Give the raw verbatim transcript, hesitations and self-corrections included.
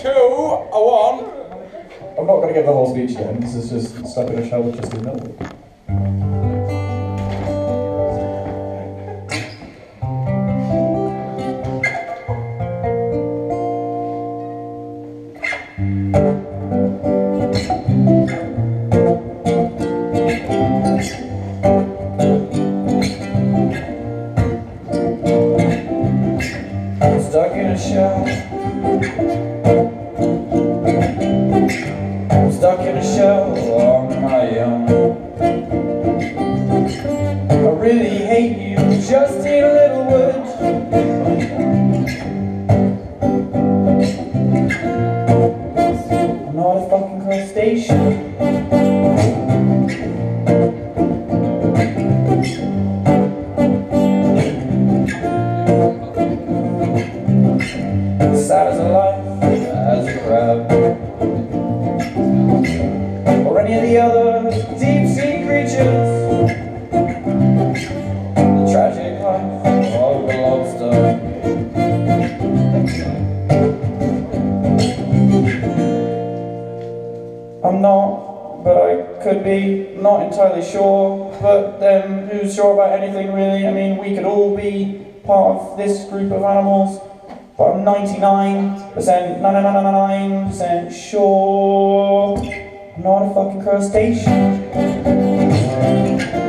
two, a one. I'm not going to give the whole speech again. This is just stuck in a shell with just a milk. Stuck in a shell. Stuck in a shell on my own. I really hate you, just in a little wood. I'm not a fucking crustacean. Sad as a life, as a crab, or any of the other deep-sea creatures. The tragic life of a lobster. I'm not, but I could be, not entirely sure. But then, who's sure about anything really? I mean, we could all be part of this group of animals. But I'm ninety-nine percent, ninety-nine percent sure I'm not a fucking crustacean.